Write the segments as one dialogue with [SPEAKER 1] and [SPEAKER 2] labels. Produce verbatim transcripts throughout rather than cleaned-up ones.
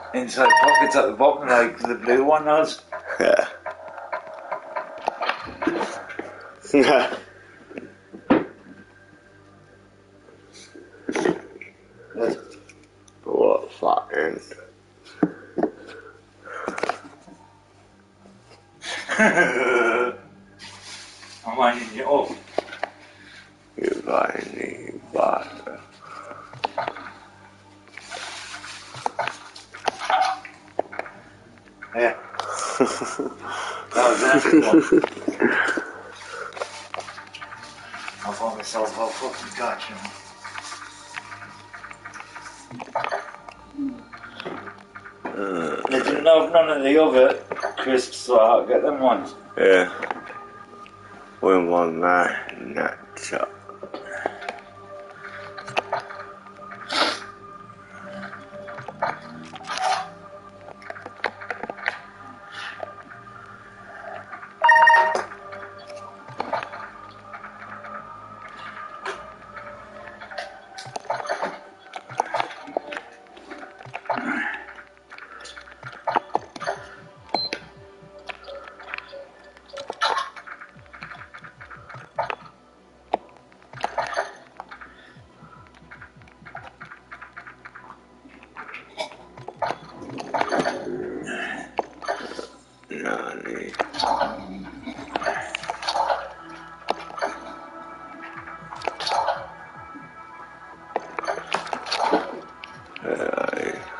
[SPEAKER 1] inside pockets at the bottom like the blue one has.
[SPEAKER 2] Yeah. Yeah. What fucking...
[SPEAKER 1] I'm winding you up.
[SPEAKER 2] You whiny bastard.
[SPEAKER 1] Yeah. That was everyone. I thought myself how fucking catch him.
[SPEAKER 2] Uh,
[SPEAKER 1] They didn't have none of the other crisps, so I had to get them ones.
[SPEAKER 2] yeah. We want that nut shop. Nani. Hey.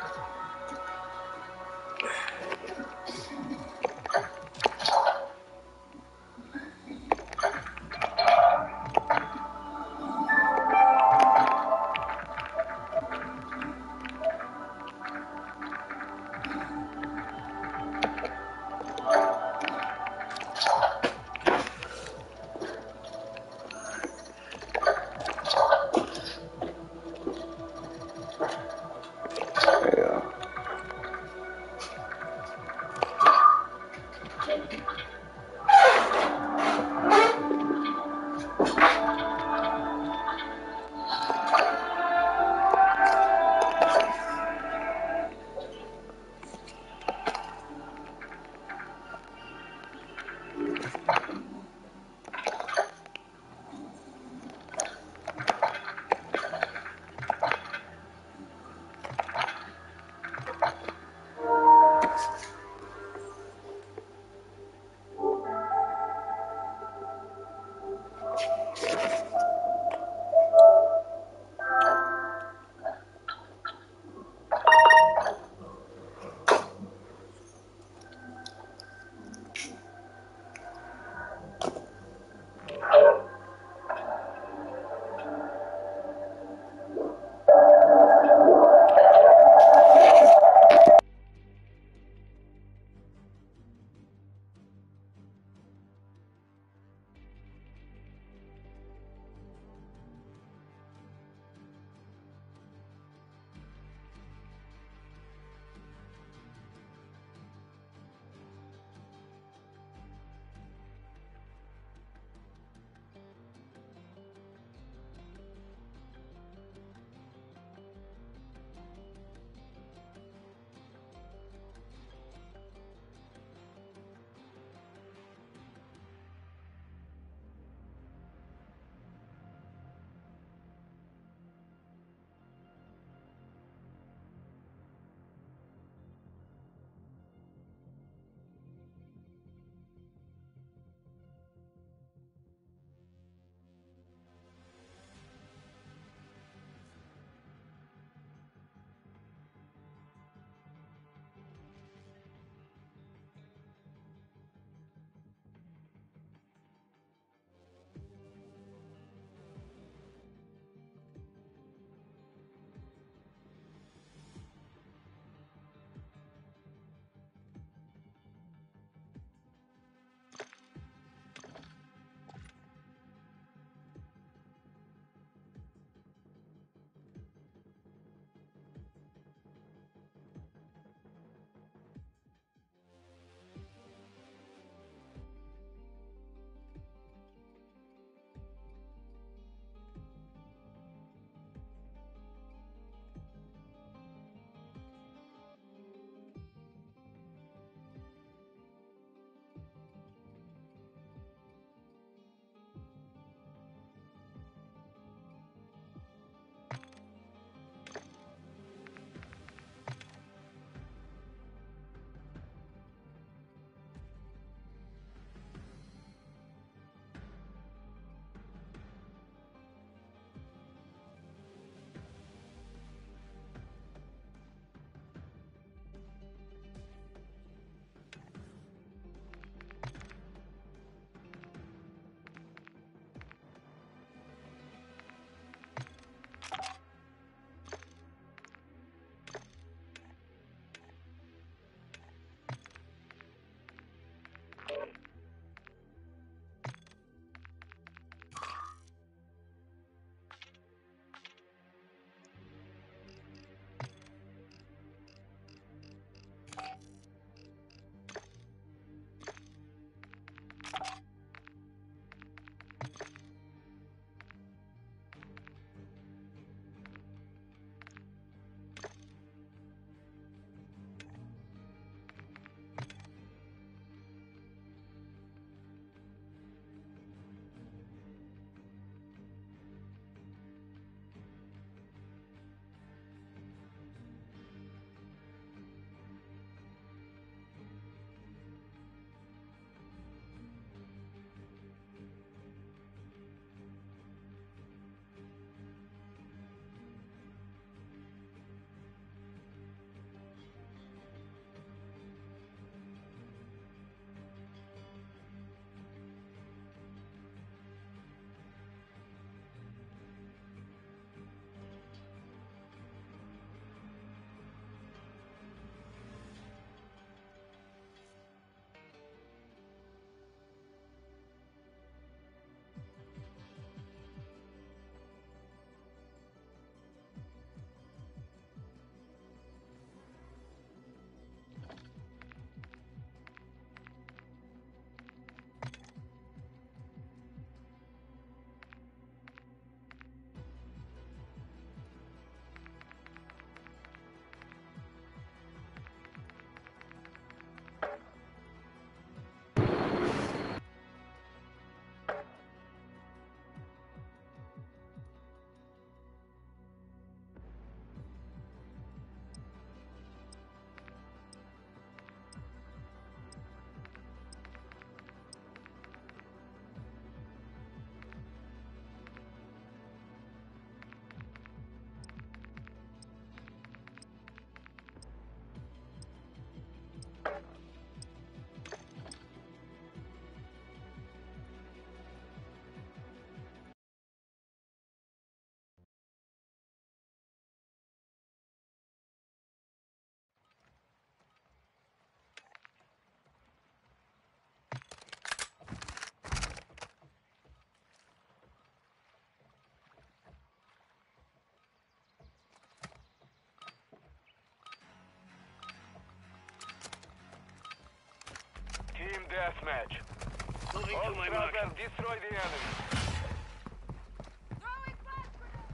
[SPEAKER 3] deathmatch.
[SPEAKER 4] Moving
[SPEAKER 3] All
[SPEAKER 4] to my mark.
[SPEAKER 3] Strasser, destroy the enemy.
[SPEAKER 5] Throwing flash grenade!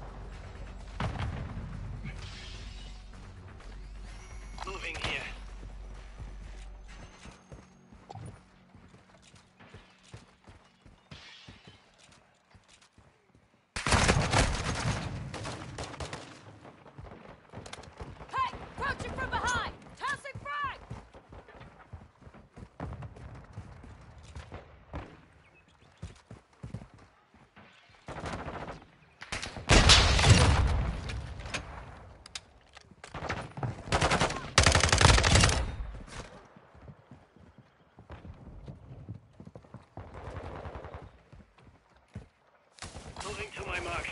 [SPEAKER 4] Moving here.
[SPEAKER 5] Hey! Approaching from behind! Tossing frag!
[SPEAKER 4] Moving to my mark.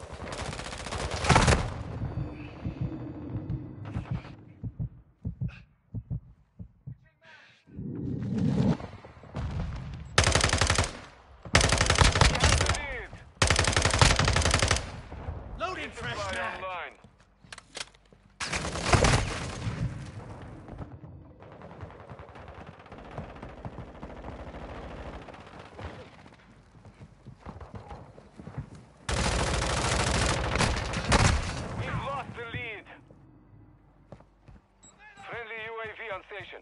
[SPEAKER 3] Lead.
[SPEAKER 4] Loading fresh
[SPEAKER 3] Fly
[SPEAKER 4] mag.
[SPEAKER 3] online. We've lost the lead. Friendly U A V on station.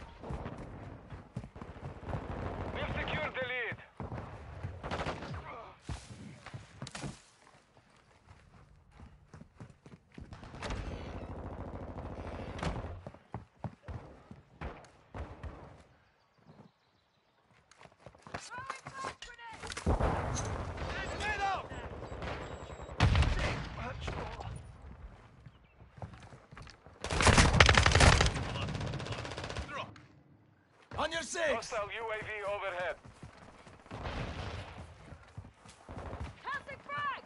[SPEAKER 3] We've secured the lead.
[SPEAKER 5] Throwing flash grenade!
[SPEAKER 4] On your six!
[SPEAKER 3] Hostile U A V overhead.
[SPEAKER 5] Tossing frag!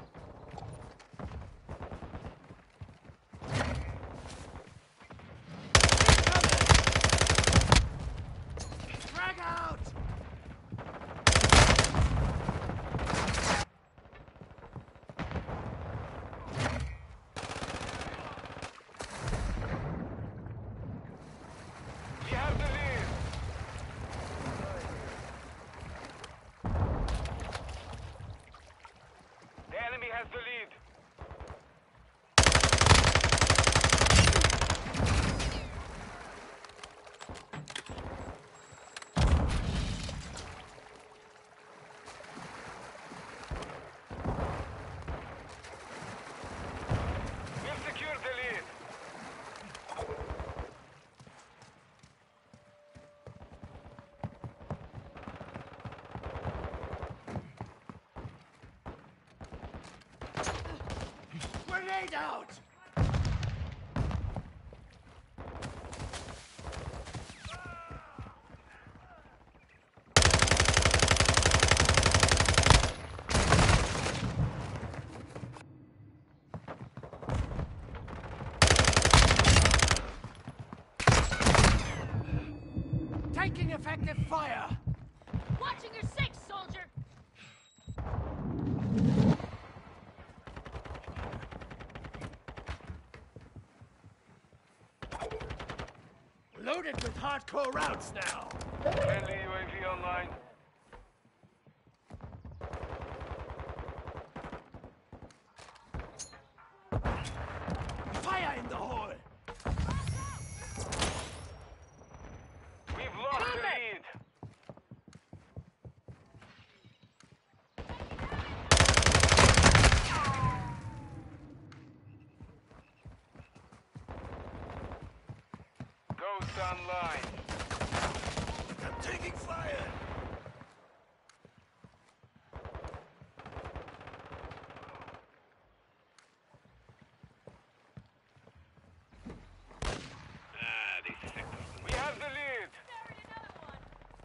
[SPEAKER 4] Drag out!
[SPEAKER 3] We have the lead. The enemy has the lead. We've secured the lead.
[SPEAKER 4] Grenade out! Taking effective fire!
[SPEAKER 5] Watching your six, soldier!
[SPEAKER 4] Loaded with hardcore rounds now!
[SPEAKER 3] Friendly U A V online.
[SPEAKER 4] Fire in the hole!
[SPEAKER 3] We've lost the lead. Ghost online.
[SPEAKER 4] I'm taking fire! Ah, these sectors.
[SPEAKER 3] We have the lead.
[SPEAKER 5] Buried another one!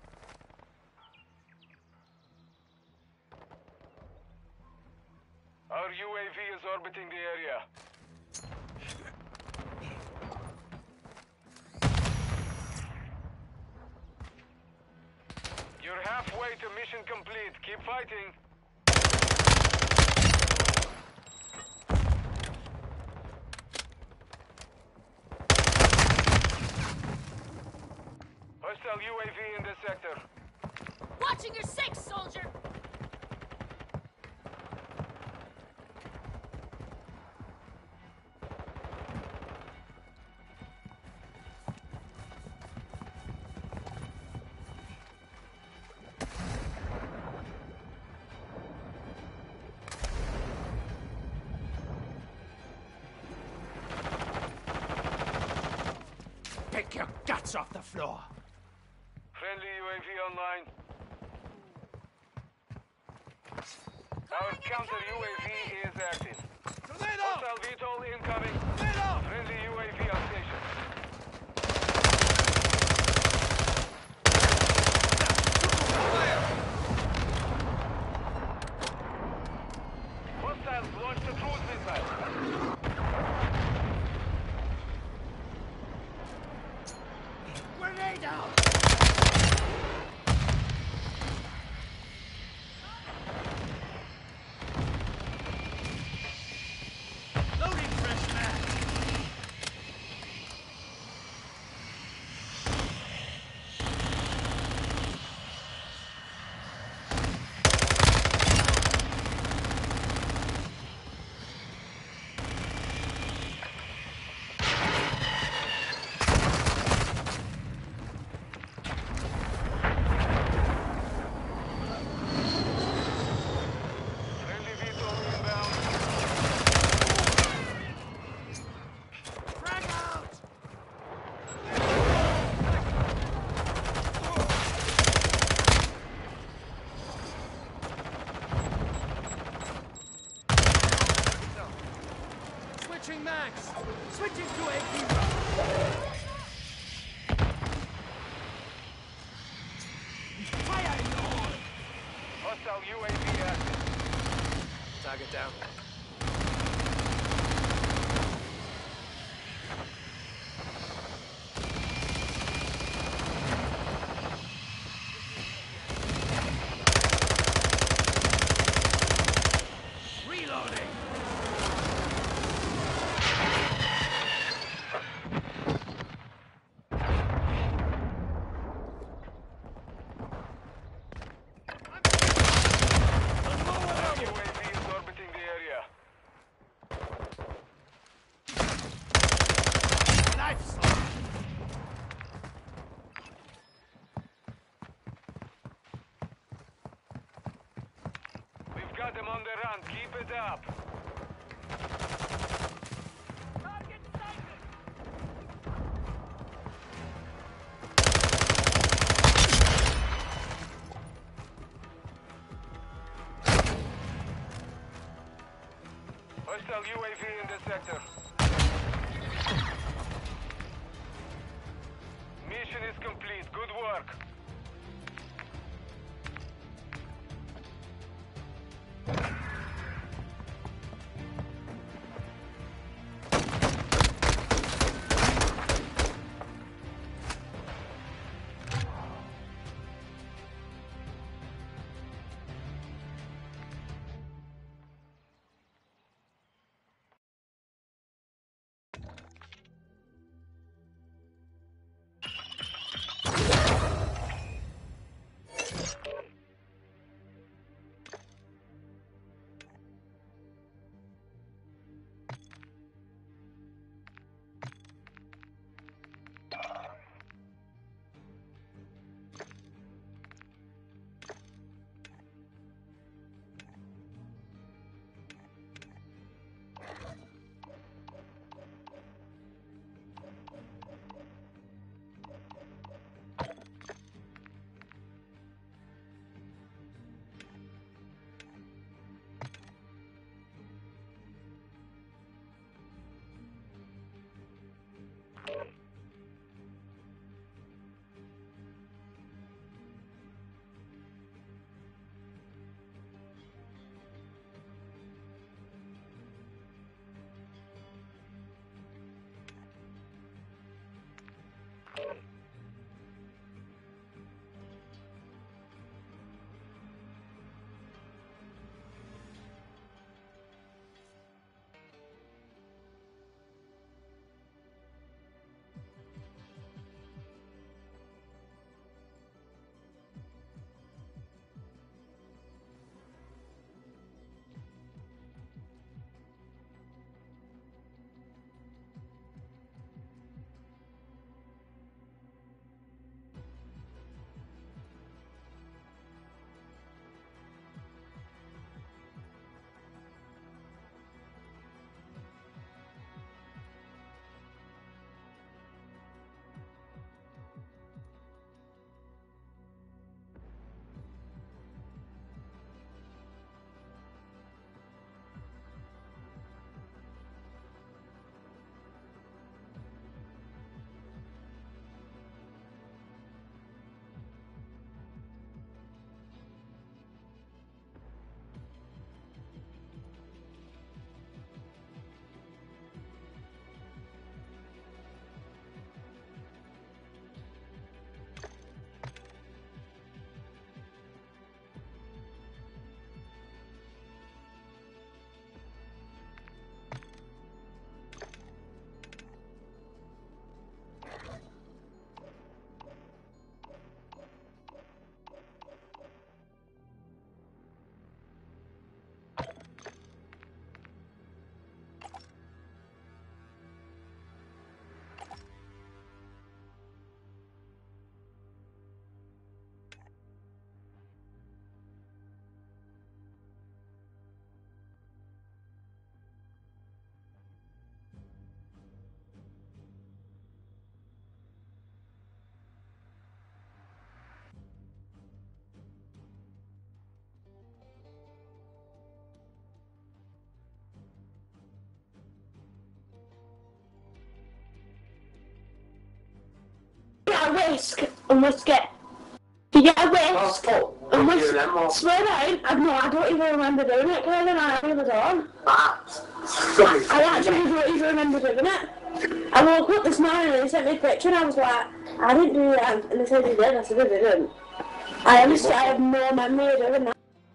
[SPEAKER 3] Our U A V is orbiting the area. You're halfway to mission complete. Keep fighting. Hostile Hostile U A V in the sector.
[SPEAKER 5] Watching your six, soldier!
[SPEAKER 4] Pick your guts off the floor.
[SPEAKER 3] Friendly U A V online. Our counter U A V is active.
[SPEAKER 4] Tornado!
[SPEAKER 3] Hostile V TOL incoming.
[SPEAKER 4] Tornado!
[SPEAKER 3] Friendly U A V on station. Hostiles launched a cruise missile.
[SPEAKER 4] Grenade out! Loading fresh mag!
[SPEAKER 3] Friendly V TOL inbound.
[SPEAKER 4] Frag out! Switching mags! Switching to A P round! Fire in the hole!
[SPEAKER 3] Hostile U A V active.
[SPEAKER 4] Target down. Reloading!
[SPEAKER 3] Our U A V is orbiting the area.
[SPEAKER 4] Knife slide!
[SPEAKER 3] We've got them on the run. Keep it up. Hostile U A V in the sector. Mission is complete. Good work.
[SPEAKER 6] whisk and whisk it. You get a whisk
[SPEAKER 7] Oh,
[SPEAKER 6] and
[SPEAKER 7] what
[SPEAKER 6] whisk.
[SPEAKER 7] do them or?
[SPEAKER 6] Swear down, I no, I don't even remember doing it, Kevin. I never done.
[SPEAKER 7] That.
[SPEAKER 6] I actually don't even remember doing it. I woke up this morning and they sent me a picture and I was like, I didn't do that. And they said you did. I said I didn't. I honestly, I have no memory of doing that.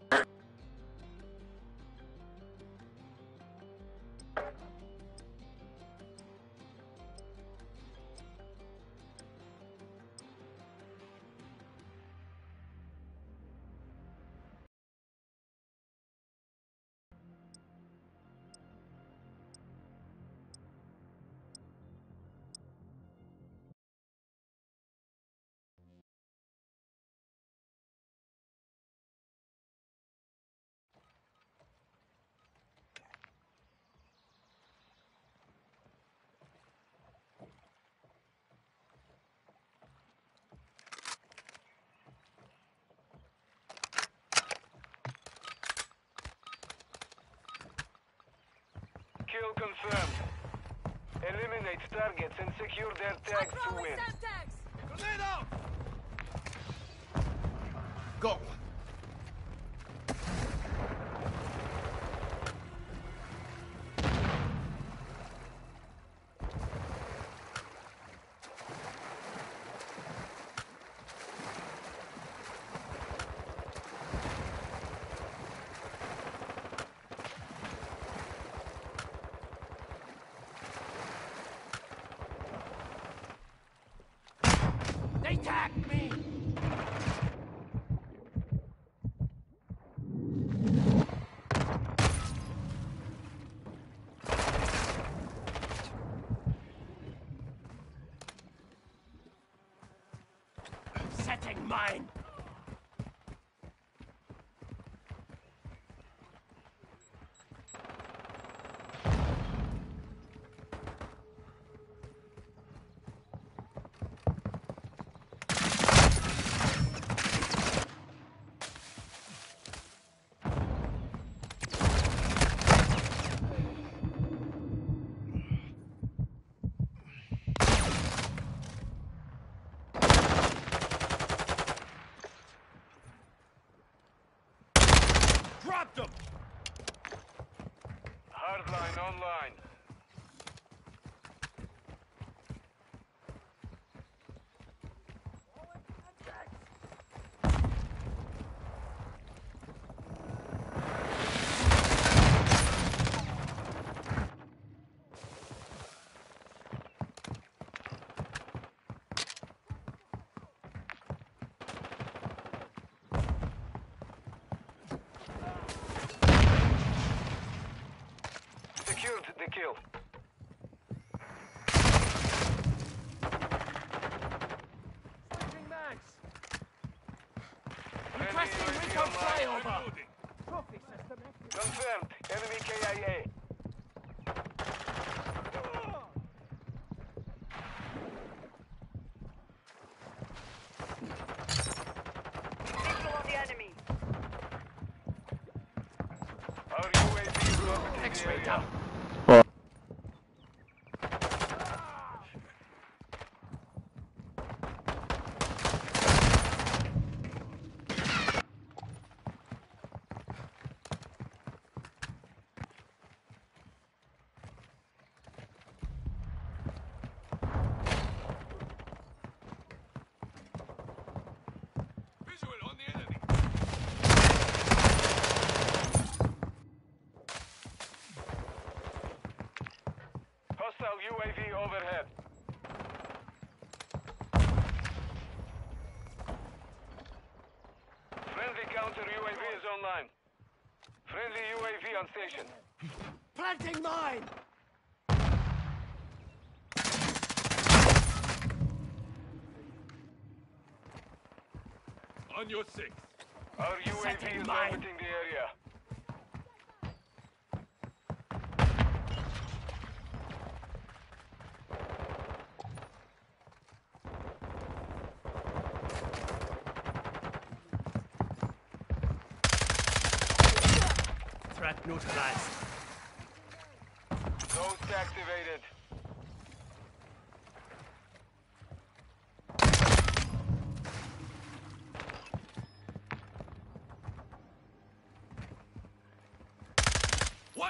[SPEAKER 3] Kill confirmed. Eliminate targets and secure their tags to
[SPEAKER 5] Throwing
[SPEAKER 3] win.
[SPEAKER 5] stab tags.
[SPEAKER 4] Grenade out! Got one. They tagged me! Setting mine! Dropped him!
[SPEAKER 3] Hardline online. Secured the kill.
[SPEAKER 4] Switching mags!
[SPEAKER 3] Friendly
[SPEAKER 4] Requesting
[SPEAKER 3] U A V
[SPEAKER 4] recon
[SPEAKER 3] online.
[SPEAKER 4] flyover!
[SPEAKER 3] Reloading.
[SPEAKER 4] Trophy system active.
[SPEAKER 3] Confirmed. Enemy K I A.
[SPEAKER 5] Visual on the enemy.
[SPEAKER 3] Our U A V is orbiting the
[SPEAKER 4] X-ray
[SPEAKER 3] area.
[SPEAKER 4] down.
[SPEAKER 3] Visual on the enemy. Hostile U A V overhead. Friendly counter U A V is online. Friendly U A V on station.
[SPEAKER 4] Planting mine!
[SPEAKER 3] On your six. Our U A V
[SPEAKER 4] Setting
[SPEAKER 3] is
[SPEAKER 4] mine.
[SPEAKER 3] orbiting the area.
[SPEAKER 4] Threat neutralized.
[SPEAKER 3] Ghost activated.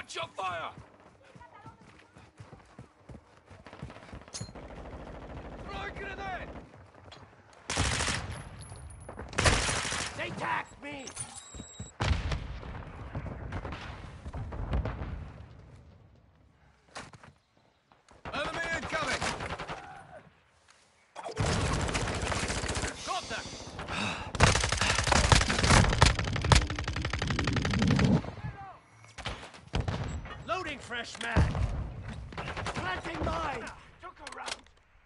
[SPEAKER 4] Watch your fire! Throw a grenade! They tagged me! Enemy incoming! Contact! Loading fresh mag! Planting mine! Took a round!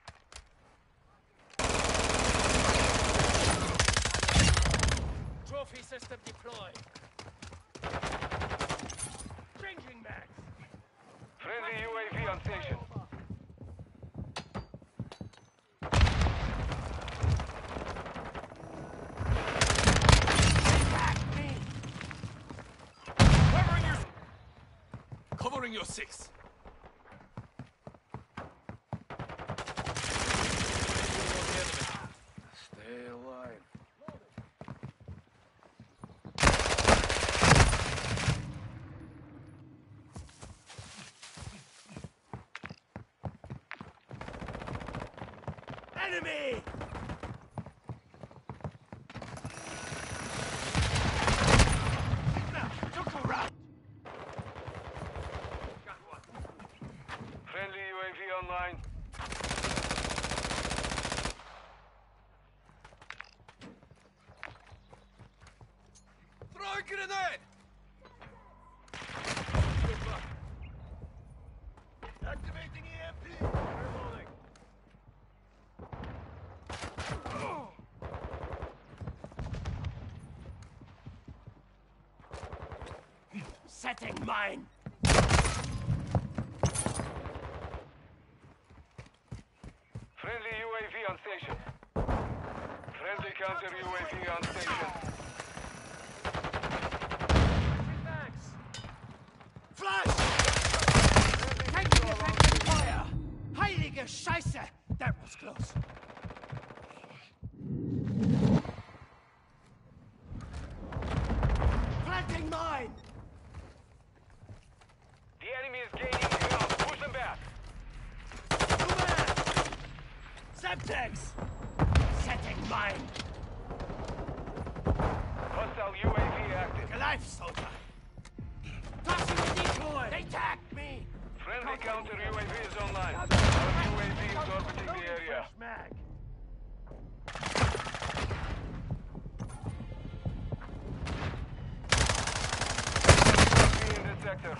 [SPEAKER 4] Trophy system deployed. Changing mags.
[SPEAKER 3] Friendly U A V on station.
[SPEAKER 4] Attack me! Covering your... Covering your six. Stay alive. Enemy! Now, took a round. Got one.
[SPEAKER 3] Friendly U A V online.
[SPEAKER 4] Throw a grenade! Good luck. Activating E M P! Reloading. Setting mine!
[SPEAKER 3] Friendly U A V on station. Friendly counter U A V on station.
[SPEAKER 4] Max! Flash! Taking effective fire! Heilige Scheiße! That was close. Planting mine!
[SPEAKER 3] The enemy is gaining ground. Push them back.
[SPEAKER 4] Semtex! Setting mine!
[SPEAKER 3] Hostile U A V active.
[SPEAKER 4] Alive, soldier! Tossing a decoy! They tagged me!
[SPEAKER 3] Friendly counter U A V is online. Our U A V is orbiting the area.
[SPEAKER 4] Fresh mag!
[SPEAKER 3] Be in this sector.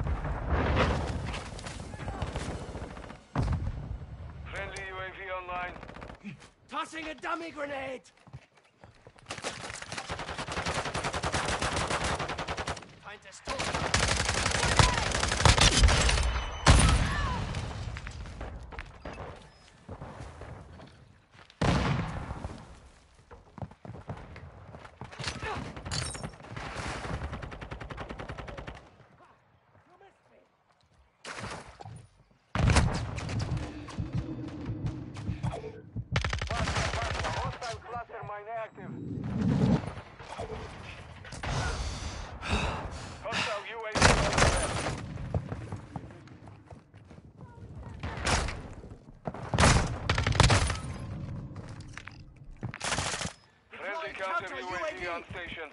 [SPEAKER 3] Friendly U A V online.
[SPEAKER 4] Tossing a dummy grenade! Find this tool.
[SPEAKER 3] Hostile cluster mine active. Hostile U A V overhead. Friendly counter U A V on station.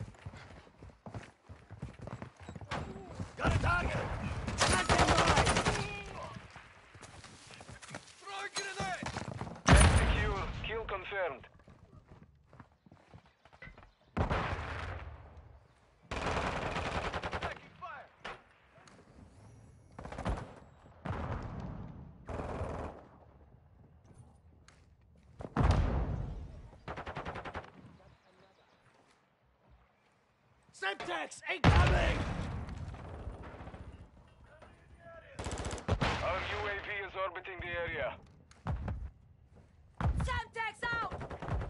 [SPEAKER 4] Got a target! Planting mine! Throw a grenade!
[SPEAKER 3] Secure. Kill confirmed.
[SPEAKER 4] Taking fire! Semtex incoming!
[SPEAKER 3] Our U A V is orbiting the area.
[SPEAKER 5] Semtex out!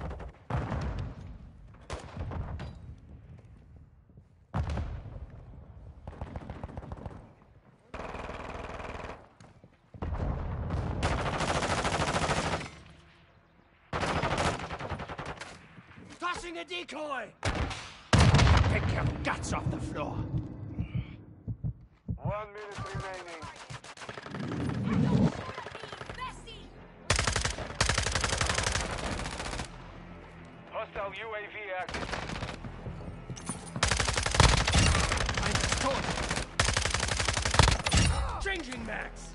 [SPEAKER 4] Tossing a decoy! Take your guts off the floor!
[SPEAKER 3] One minutes remaining.
[SPEAKER 5] Bessie!
[SPEAKER 3] Hostile U A V active.
[SPEAKER 4] Changing max!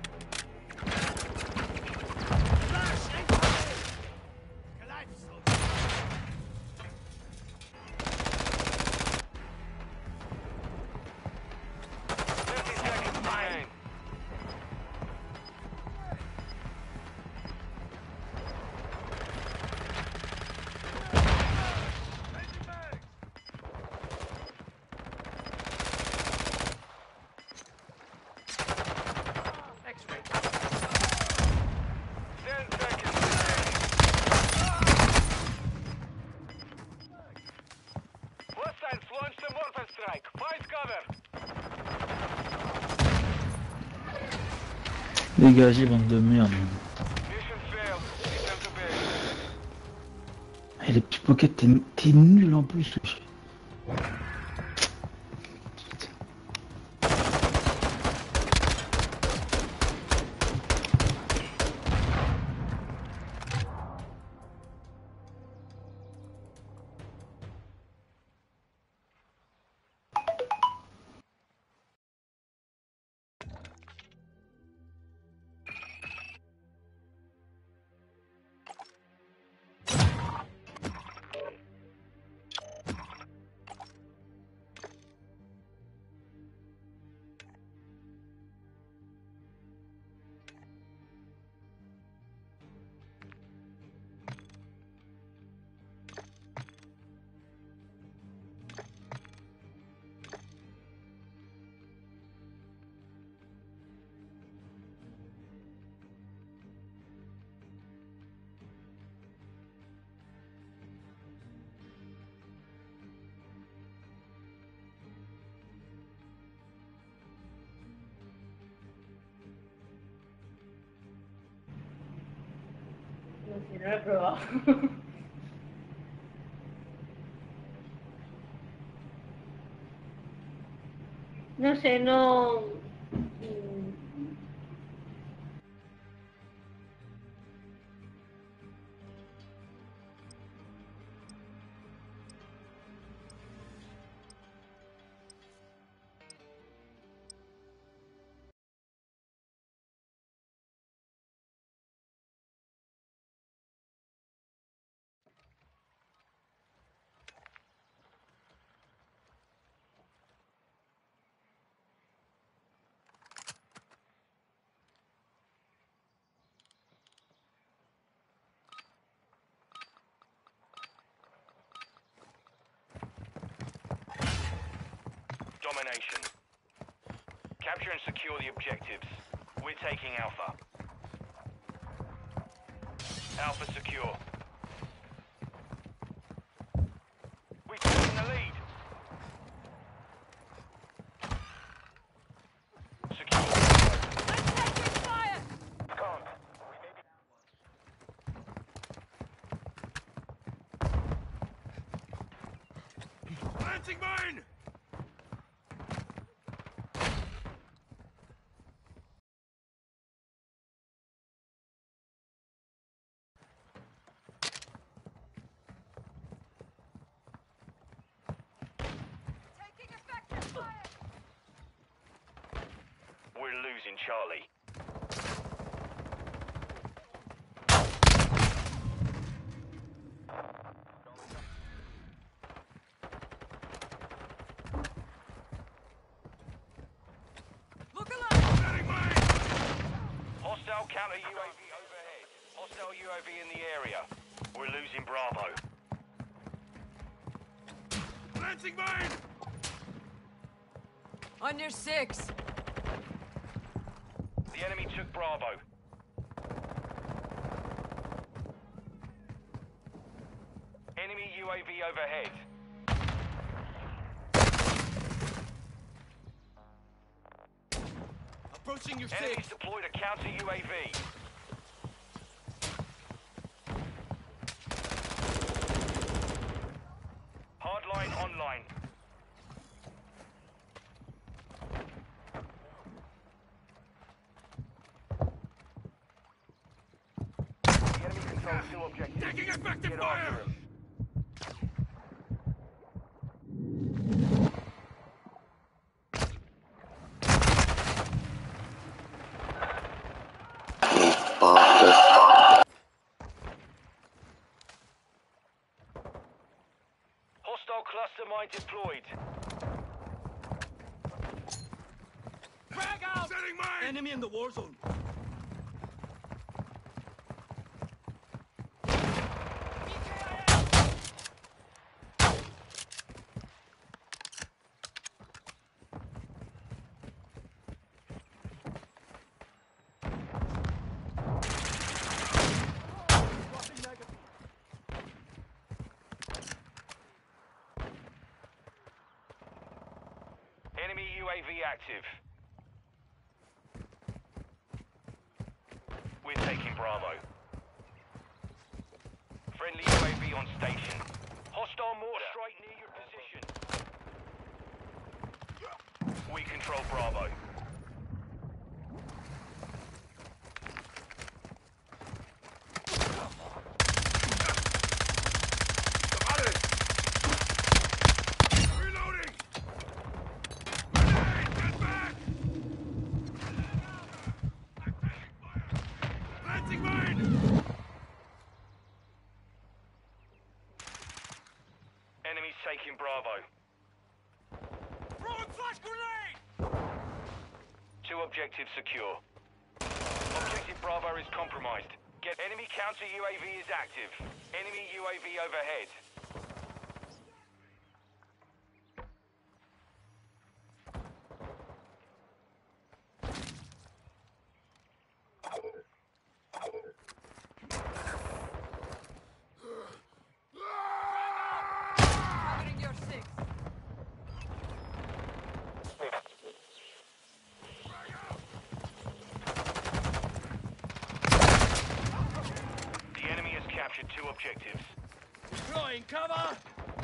[SPEAKER 4] Flash! Incoming! Kaleidoscope!
[SPEAKER 3] fifty seconds remain. Changing mags.
[SPEAKER 4] X-ray.
[SPEAKER 3] Ten seconds remaining. Hostiles launched a mortar strike. Find cover.
[SPEAKER 7] Dégagez, bande de merde.
[SPEAKER 3] Mission failed. Return to base.
[SPEAKER 7] Et les petits pockets, t'es t'es nul en plus. wesh.
[SPEAKER 6] No sé, no lo he probado. No sé, no... mm,
[SPEAKER 3] Domination. Capture and secure the objectives. We're taking Alpha. Alpha secure. We're taking the lead. Secure.
[SPEAKER 5] I'm taking fire!
[SPEAKER 4] Planting mine!
[SPEAKER 5] Taking effective fire!
[SPEAKER 3] We're losing Charlie.
[SPEAKER 5] Look alive!
[SPEAKER 4] Planting mine!
[SPEAKER 3] Hostile counter U A V overhead. Hostile U A V in the area. We're losing Bravo.
[SPEAKER 4] Planting mine!
[SPEAKER 5] On your six!
[SPEAKER 3] The enemy took Bravo. Enemy U A V overhead.
[SPEAKER 4] Approaching your
[SPEAKER 3] Enemies
[SPEAKER 4] six!
[SPEAKER 3] deployed a counter U A V. Hardline online. control two objectives.
[SPEAKER 4] Taking effective
[SPEAKER 3] Get
[SPEAKER 4] fire!
[SPEAKER 3] after 'em. Hostile cluster mine deployed.
[SPEAKER 4] Frag out! Setting mine! Enemy in the war zone.
[SPEAKER 3] Enemy U A V active. We're taking Bravo. Friendly U A V on station. Hostile mortar strike near your position. We control Bravo.
[SPEAKER 4] Reloading! Grenade! Get back! Planting mine!
[SPEAKER 3] Enemies taking Bravo.
[SPEAKER 4] Throwing flash grenade!
[SPEAKER 3] Two objectives secure. Objective Bravo is compromised. Get enemy counter U A V is active. Enemy U A V overhead.
[SPEAKER 5] Covering your six.
[SPEAKER 3] The enemy has captured two objectives.
[SPEAKER 4] Deploying cover!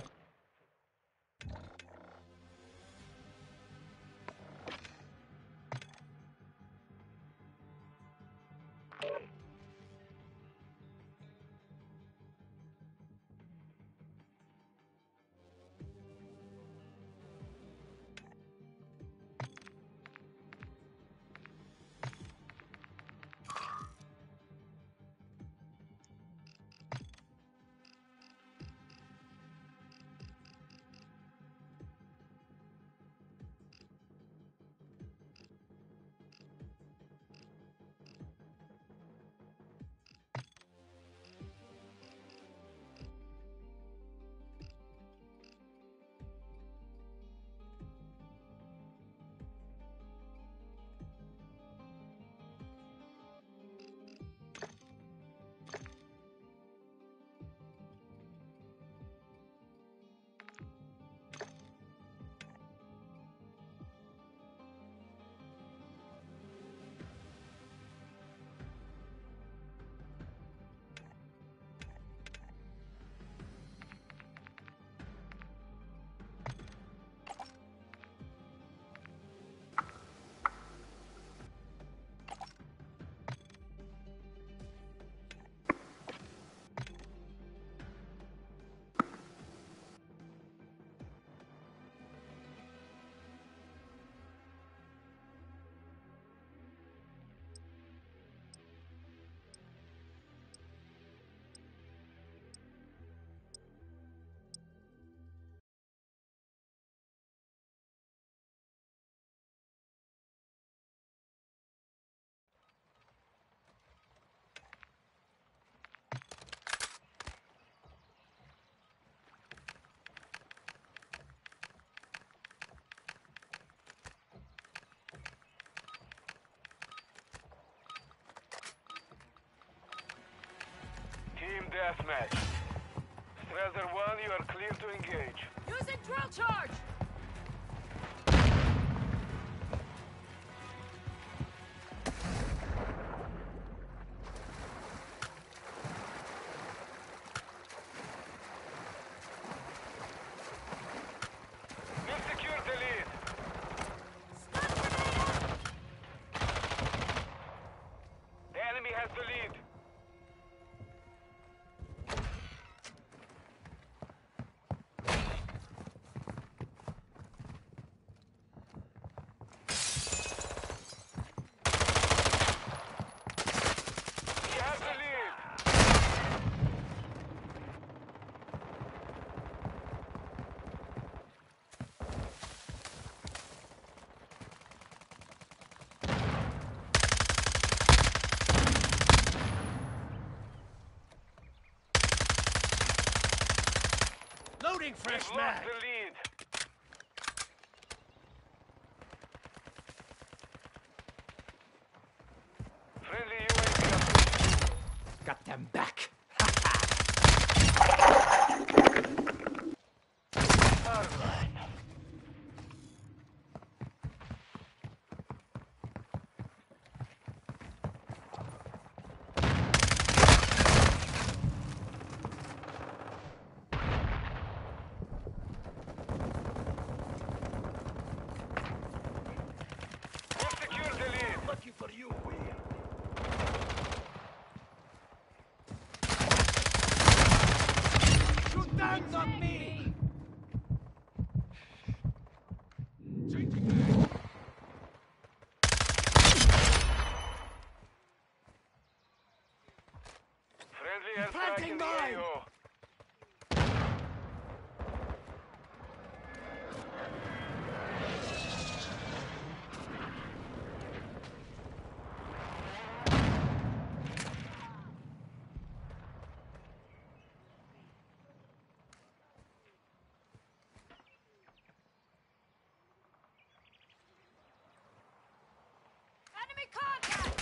[SPEAKER 3] Team deathmatch. Strasser one, you are clear to engage.
[SPEAKER 5] Using drill charge.
[SPEAKER 3] We've secured the lead.
[SPEAKER 5] Stun grenade out.
[SPEAKER 3] The enemy has the lead.
[SPEAKER 4] Loading fresh
[SPEAKER 3] We've lost
[SPEAKER 4] mag.
[SPEAKER 3] the lead. Friendly U A V approaching.
[SPEAKER 4] Got them back.
[SPEAKER 3] Alright. We've secured the lead.
[SPEAKER 4] Lucky for you, we. Shoot down on me!
[SPEAKER 3] Friendly airstrike
[SPEAKER 4] Planting
[SPEAKER 3] in the
[SPEAKER 4] mine.
[SPEAKER 3] A O.
[SPEAKER 5] Enemy contact!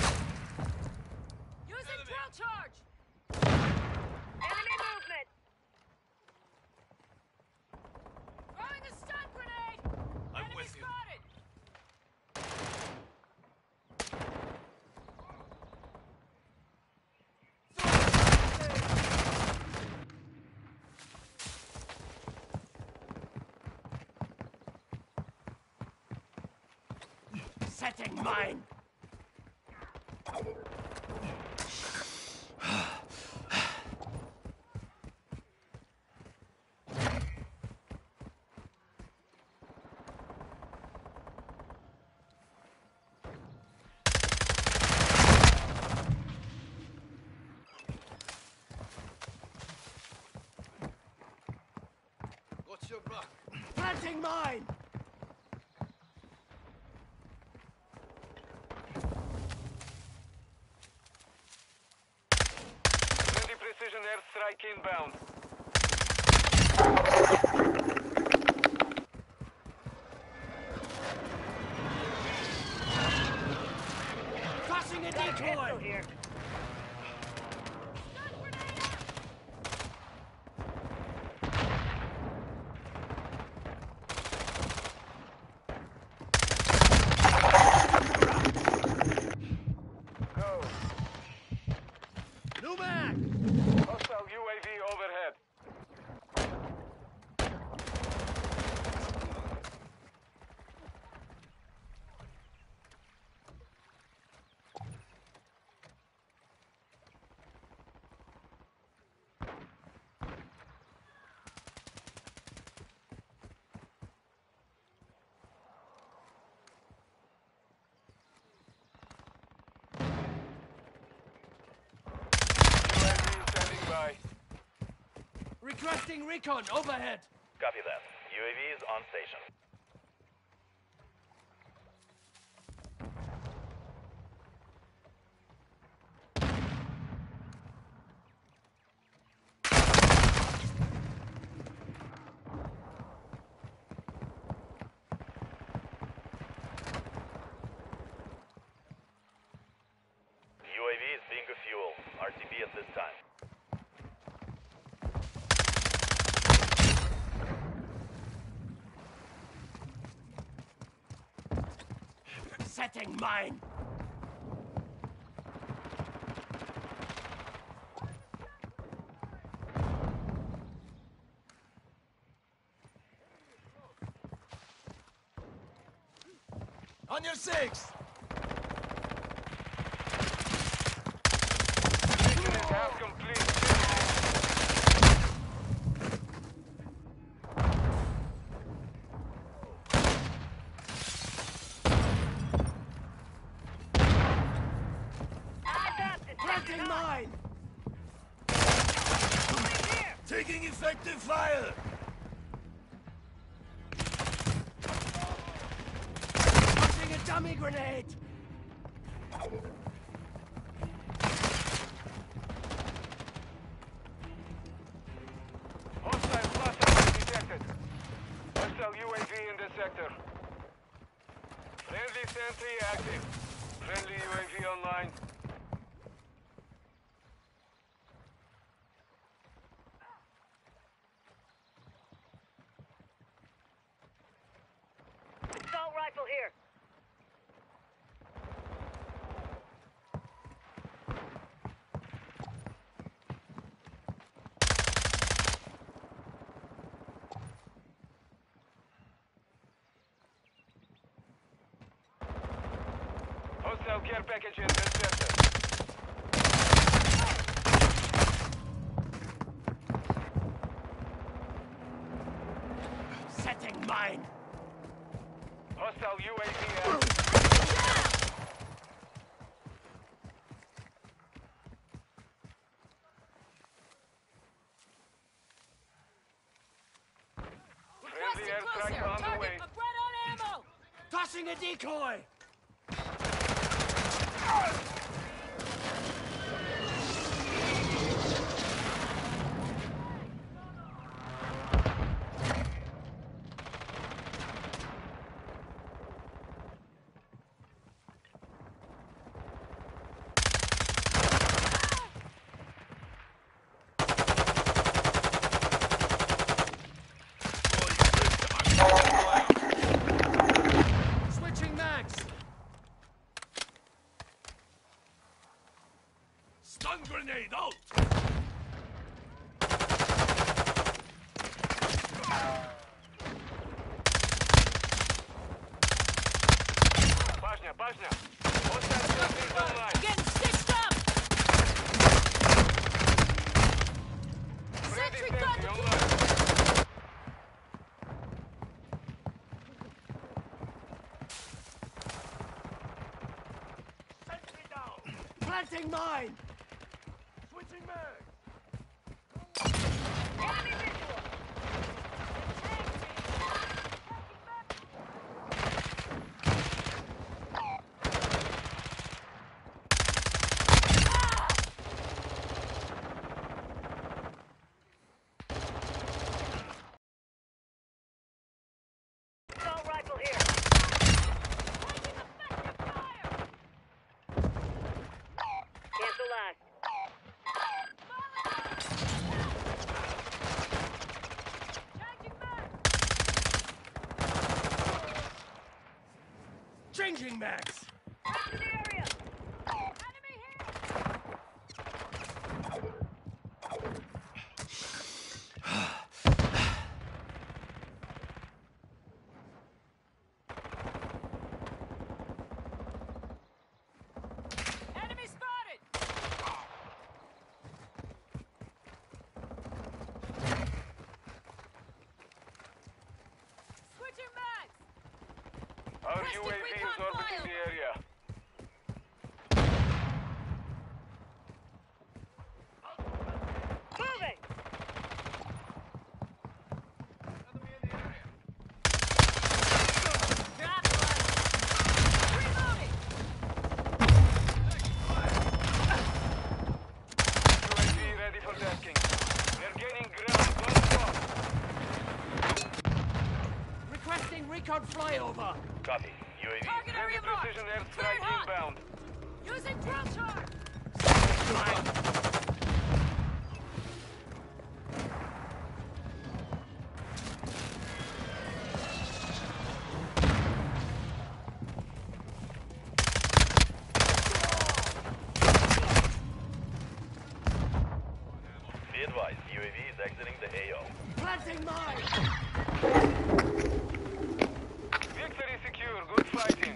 [SPEAKER 5] Using drill charge! Enemy movement! Throwing a stun grenade!
[SPEAKER 4] I'm
[SPEAKER 5] Enemy
[SPEAKER 4] with you.
[SPEAKER 5] spotted!
[SPEAKER 4] Setting mine.
[SPEAKER 8] What's your back?
[SPEAKER 4] Planting mine.
[SPEAKER 3] Friendly precision airstrike inbound.
[SPEAKER 4] Tossing a decoy.
[SPEAKER 3] Go.
[SPEAKER 4] New mag.
[SPEAKER 3] Hostile U A V overhead. U A V standing by.
[SPEAKER 4] Requesting recon overhead.
[SPEAKER 3] Copy that. U A V is on station. U A V is being a fuel. R T B at this time.
[SPEAKER 4] Setting mine. On your six.
[SPEAKER 3] Mission is half complete.
[SPEAKER 4] Planting mine. Taking effective fire. Tossing a dummy grenade.
[SPEAKER 3] Hostile cluster entry active. Friendly U A V online.
[SPEAKER 5] Assault rifle here.
[SPEAKER 3] Hostile care package in this sector.
[SPEAKER 4] Setting mine.
[SPEAKER 3] Hostile U A V active. Friendly
[SPEAKER 5] Requesting close
[SPEAKER 3] airstrike
[SPEAKER 5] air.
[SPEAKER 3] on the
[SPEAKER 5] Target
[SPEAKER 3] way.
[SPEAKER 5] for bread on ammo.
[SPEAKER 4] Tossing a decoy. Switching mags. Stun grenade out.
[SPEAKER 3] Bashня, bashня. Hostile sentries online.
[SPEAKER 5] Getting stitched up.
[SPEAKER 3] Friendly
[SPEAKER 5] Sentry gun
[SPEAKER 3] sentry
[SPEAKER 5] deployed.
[SPEAKER 3] online.
[SPEAKER 4] Sentry down. Planting mine. Switching mag.
[SPEAKER 5] Enemy visual. Assault rifle here. Taking effective fire. Cancel last.
[SPEAKER 4] Changing mags.
[SPEAKER 5] Back to the area. Enemy here. Enemy spotted. Switching mags.
[SPEAKER 3] Our
[SPEAKER 5] Requesting
[SPEAKER 3] U A V is
[SPEAKER 5] recon
[SPEAKER 3] orbiting
[SPEAKER 5] flyover.
[SPEAKER 3] the area.
[SPEAKER 5] Moving. Drop one. Reloading.
[SPEAKER 3] U A V ready for tasking. They're gaining ground. Don't stop.
[SPEAKER 4] Requesting recon flyover.
[SPEAKER 3] Copy. U A V.
[SPEAKER 5] Target area
[SPEAKER 3] Friendly
[SPEAKER 5] marked.
[SPEAKER 3] precision
[SPEAKER 5] Cleared
[SPEAKER 3] airstrike
[SPEAKER 5] hot.
[SPEAKER 3] inbound.
[SPEAKER 5] Using drill charge.
[SPEAKER 4] Mine.
[SPEAKER 3] Be advised, U A V is exiting the A O.
[SPEAKER 4] Planting mine.
[SPEAKER 3] Victory secure. Good fighting.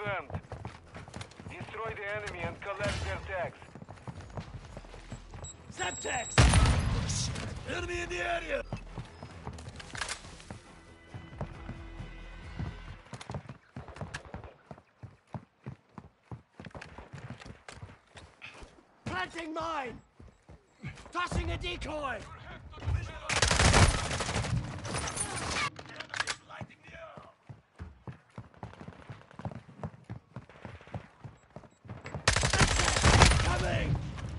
[SPEAKER 3] confirmed. Destroy the enemy and collect their tags.
[SPEAKER 4] Semtex! Enemy in the area! Planting mine! Tossing a decoy! Coming!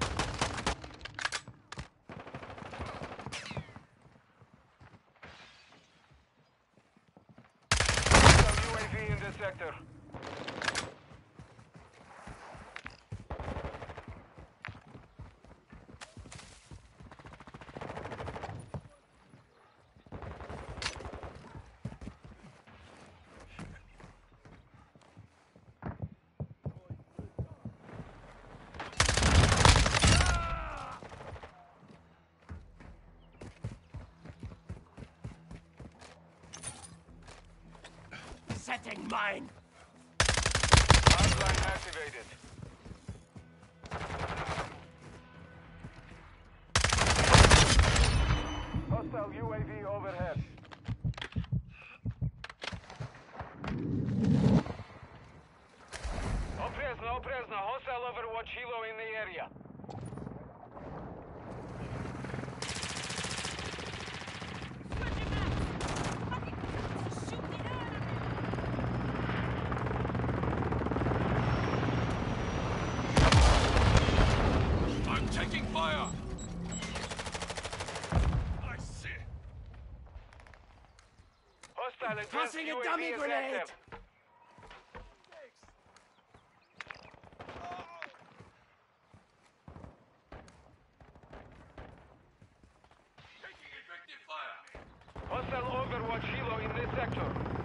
[SPEAKER 3] Hostile U A V in this sector.
[SPEAKER 4] Setting mine!
[SPEAKER 3] Hardline activated. Hostile U A V overhead. Oprezno, oprezno. Hostile Overwatch Hilo in the area.
[SPEAKER 5] Switching back! Fucking shoot the enemy!
[SPEAKER 4] I'm taking fire! I see.
[SPEAKER 3] Hostile advanced
[SPEAKER 4] Tossing a
[SPEAKER 3] U A V
[SPEAKER 4] dummy
[SPEAKER 3] is
[SPEAKER 4] grenade!
[SPEAKER 3] active.
[SPEAKER 4] Taking effective fire!
[SPEAKER 3] Hostile Overwatch Hilo in this sector.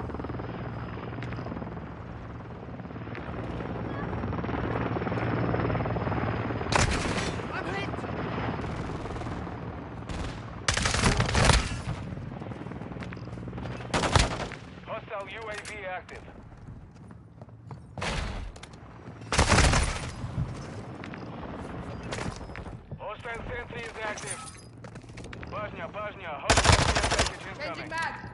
[SPEAKER 4] I'm hit!
[SPEAKER 3] Hostile U A V active. Hostile sentry is active. Pajnia, Pajnia. Hostile care package incoming.
[SPEAKER 5] Changing back!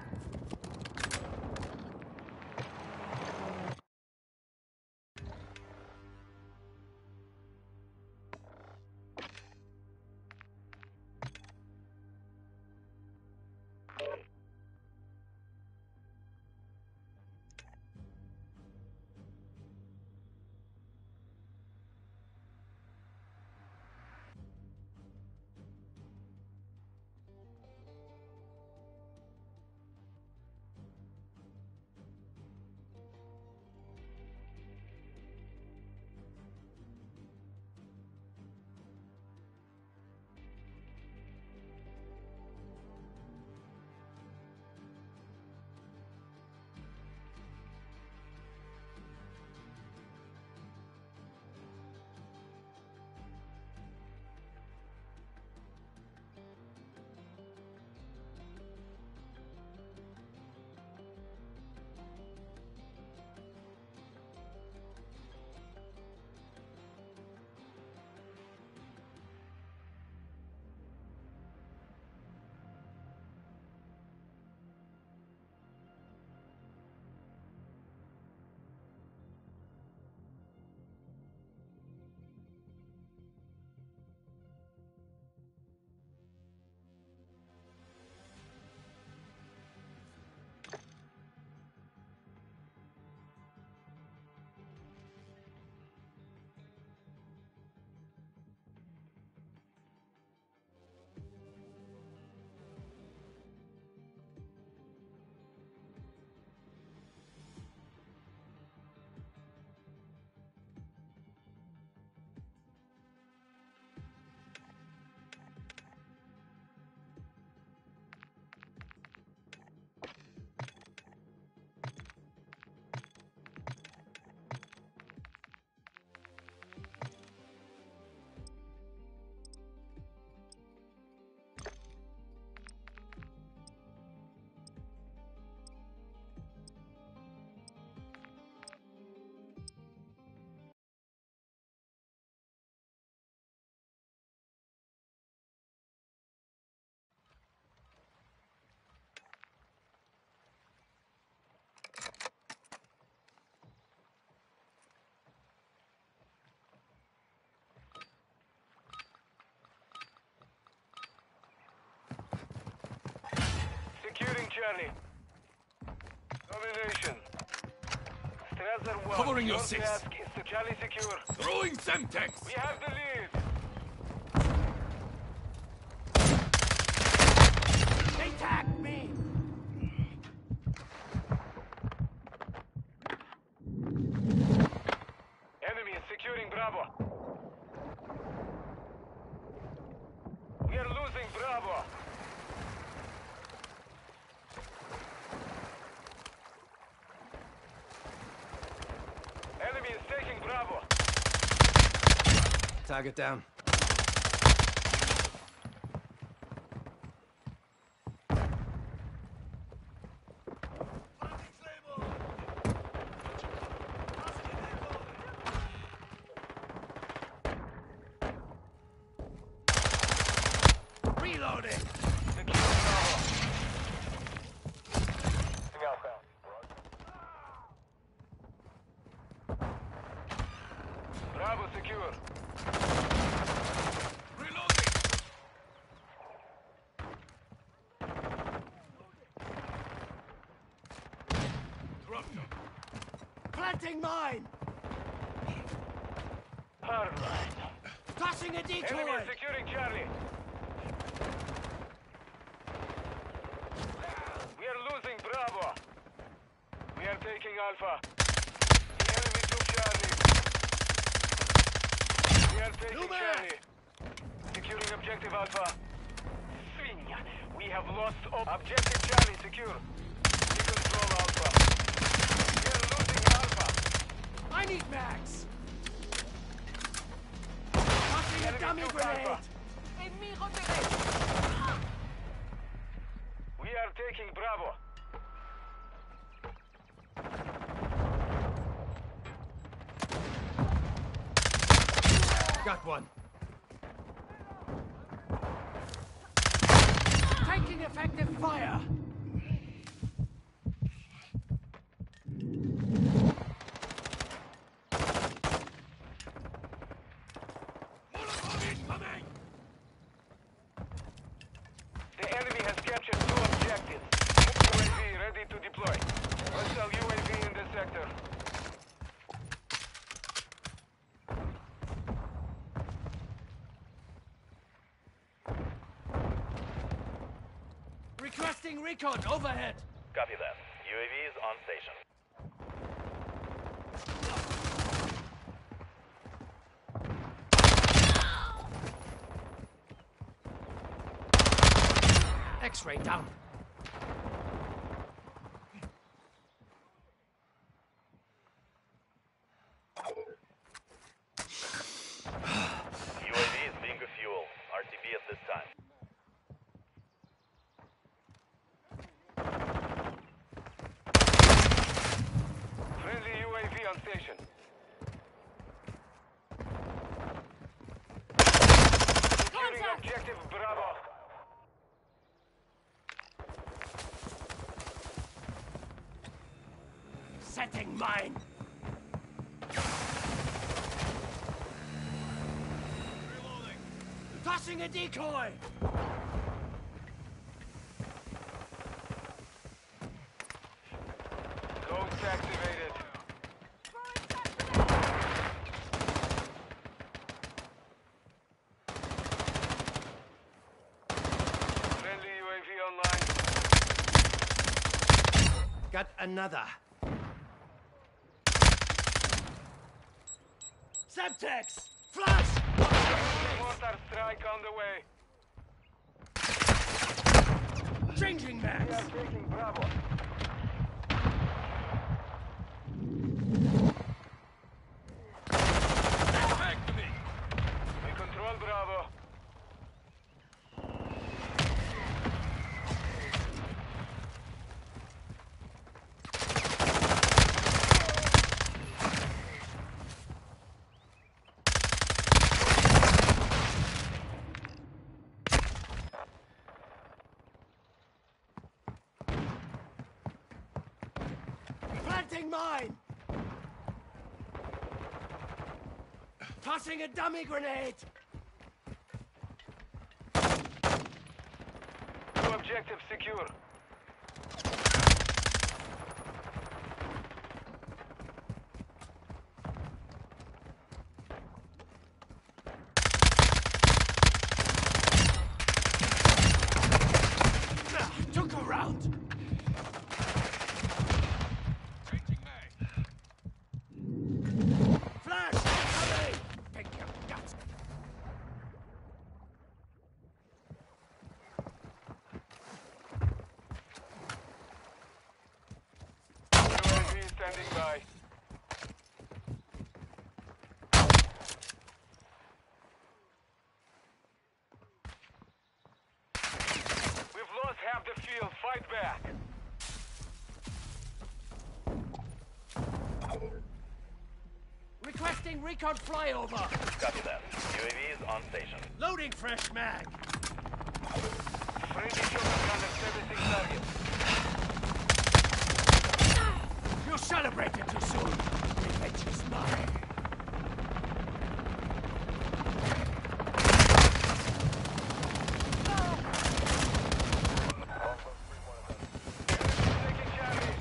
[SPEAKER 3] Charlie. Domination. Strasser one.
[SPEAKER 4] Covering your six.
[SPEAKER 3] Task is to Charlie secure.
[SPEAKER 4] Throwing Semtex!
[SPEAKER 3] We have the lead.
[SPEAKER 4] They tagged me!
[SPEAKER 3] Enemy is securing Bravo. We are losing Bravo. Enemy is taking Bravo.
[SPEAKER 4] Target down. Reloading!
[SPEAKER 3] Secure Bravo. Bravo secure.
[SPEAKER 4] Reloading! Drop them. Planting mine!
[SPEAKER 3] Alright.
[SPEAKER 4] Tossing a
[SPEAKER 3] Enemy
[SPEAKER 4] decoy!
[SPEAKER 3] is securing Charlie. We are losing Bravo. We are taking Alpha. The enemy took Charlie. We are taking
[SPEAKER 4] Lumer!
[SPEAKER 3] Charlie. Securing objective Alpha. Свинья. We have lost ob- objective Charlie secure. We control Alpha. We are losing Alpha.
[SPEAKER 4] I need max! Tossing a
[SPEAKER 3] Enemy
[SPEAKER 4] dummy
[SPEAKER 3] took
[SPEAKER 4] grenade!
[SPEAKER 3] Alpha. We are taking Bravo.
[SPEAKER 4] Got one. Taking effective fire! Molotov incoming!
[SPEAKER 3] The enemy has captured two objectives. U A V ready to deploy. Hostile U A V in the sector.
[SPEAKER 4] Requesting recon overhead!
[SPEAKER 3] Copy that. U A V is on station.
[SPEAKER 4] X-ray down.
[SPEAKER 3] U A V is being refueled. R T B at this time. Friendly U A V on station. Securing
[SPEAKER 5] Contact!
[SPEAKER 3] objective Bravo.
[SPEAKER 4] Setting mine. Reloading. Tossing a decoy.
[SPEAKER 3] Codes activated. Friendly U A V online.
[SPEAKER 4] Got another. Semtex! Flash!
[SPEAKER 3] Mortar strike on the way.
[SPEAKER 4] Changing
[SPEAKER 3] We are
[SPEAKER 4] max!
[SPEAKER 3] taking Bravo.
[SPEAKER 4] Back to me!
[SPEAKER 3] We control Bravo.
[SPEAKER 4] Planting mine! Tossing a dummy grenade!
[SPEAKER 3] Two objectives secure.
[SPEAKER 4] around. Changing mag. Flash! Hurry! Pick your guts.
[SPEAKER 3] U A V standing by. We've lost half the field. Fight back.
[SPEAKER 4] Requesting recon flyover.
[SPEAKER 8] Copy that. U A V is on station.
[SPEAKER 4] Loading fresh mag.
[SPEAKER 3] Friendly chopper gunner servicing target.
[SPEAKER 4] You celebrated too soon. Revenge is mine.
[SPEAKER 3] Taking Charlie.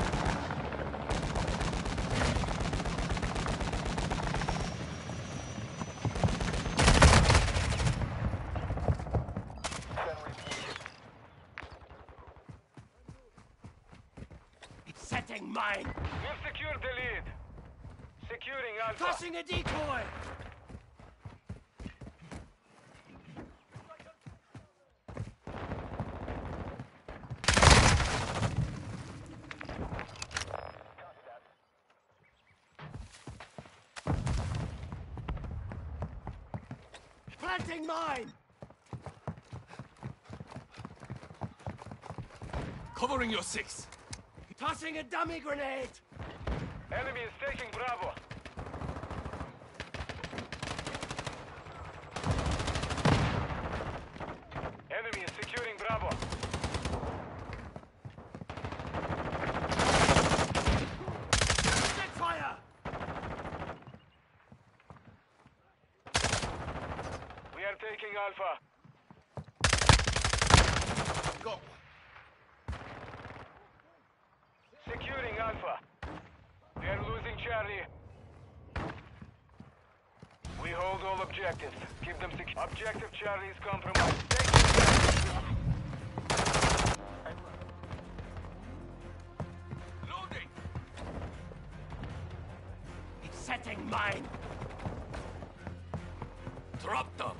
[SPEAKER 4] Setting mine.
[SPEAKER 3] We've secured the lead. Securing Alpha.
[SPEAKER 4] Tossing a decoy. Planting mine.
[SPEAKER 9] Covering your six.
[SPEAKER 4] Tossing a dummy grenade.
[SPEAKER 3] Enemy is taking Bravo. Enemy is securing Bravo.
[SPEAKER 4] Set fire.
[SPEAKER 3] We are taking Alpha.
[SPEAKER 9] Go.
[SPEAKER 3] Securing Alpha. We are losing Charlie. We hold all objectives. Keep them secure. Objective Charlie is compromised. Take it back.
[SPEAKER 9] Loading.
[SPEAKER 4] Setting mine.
[SPEAKER 9] Drop them.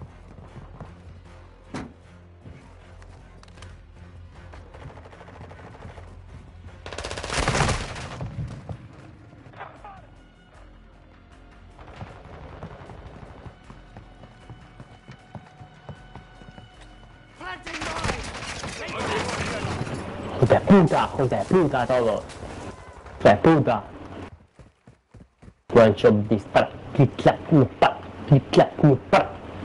[SPEAKER 4] Planting mine.
[SPEAKER 10] Hijo de puta, hijo de puta todos. Hijo de puta. One shot dispara. Clic clac, me para. Clic clac, me para.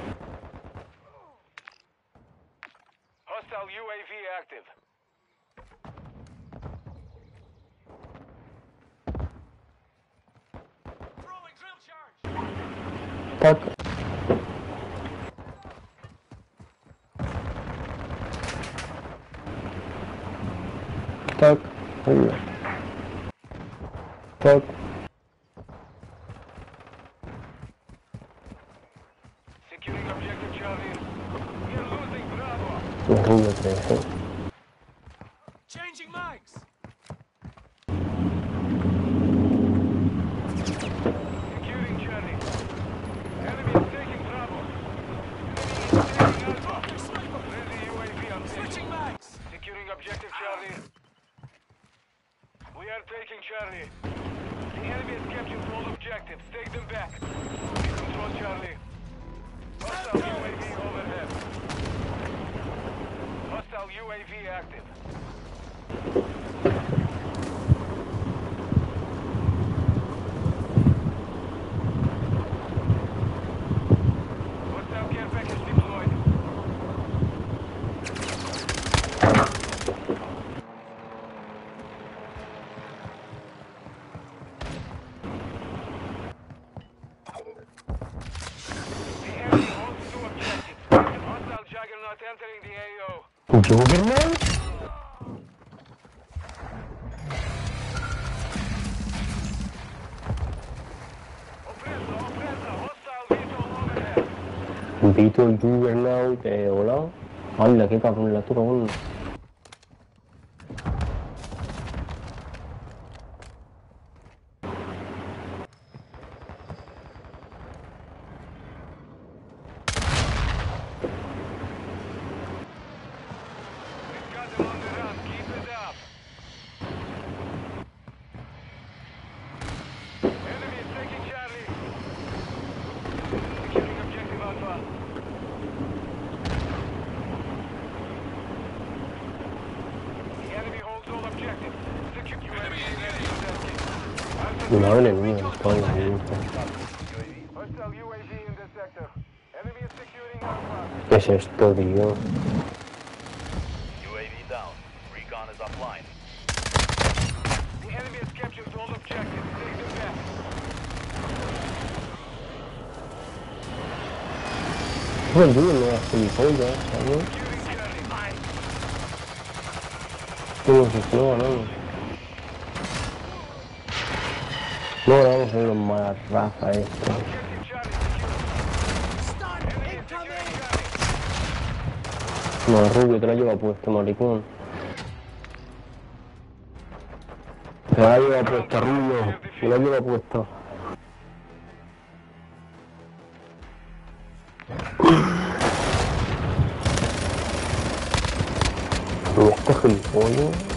[SPEAKER 3] Hostile U A V active.
[SPEAKER 4] Throwing drill charge.
[SPEAKER 10] Fuck. Fuck. Fuck.
[SPEAKER 3] Securing objective Charlie. We are losing Bravo.
[SPEAKER 10] Júdete.
[SPEAKER 4] Changing mags.
[SPEAKER 3] Securing Charlie. Enemy is taking Bravo. Enemy is taking Alpha. Friendly U A V on station.
[SPEAKER 4] Switching mags.
[SPEAKER 3] Securing objective Charlie. We are taking Charlie. The enemy has captured all objectives. Take them back. We control Charlie. Hostile U A V overhead. Hostile U A V active. Hostile care package deployed. The enemy holds two objectives. Hostile Juggernaut entering the A O.
[SPEAKER 10] Juggernaut?
[SPEAKER 3] Oppressor, oppressor, hostile vehicle overhead.
[SPEAKER 10] Vito Juggernaut, eh, hola. Hola, qué cabrón la turón. No, enemigo, todo enemigo.
[SPEAKER 3] Hostile U A V in this sector. Enemy is securing Alpha.
[SPEAKER 10] ¿Qué es esto, tío?
[SPEAKER 8] U A V down. Recon is offline.
[SPEAKER 3] The enemy has captured all objectives. Take them back.
[SPEAKER 10] Bueno, tío, no es gilipollas, ¿sabes? ¿Cómo se explora, no? No, vamos a ver los más raza esto. No, Rubio, te la lleva puesto, maricón. Te la lleva puesta, Rubio. Te la lleva puesta. ¿Y este gilipollas?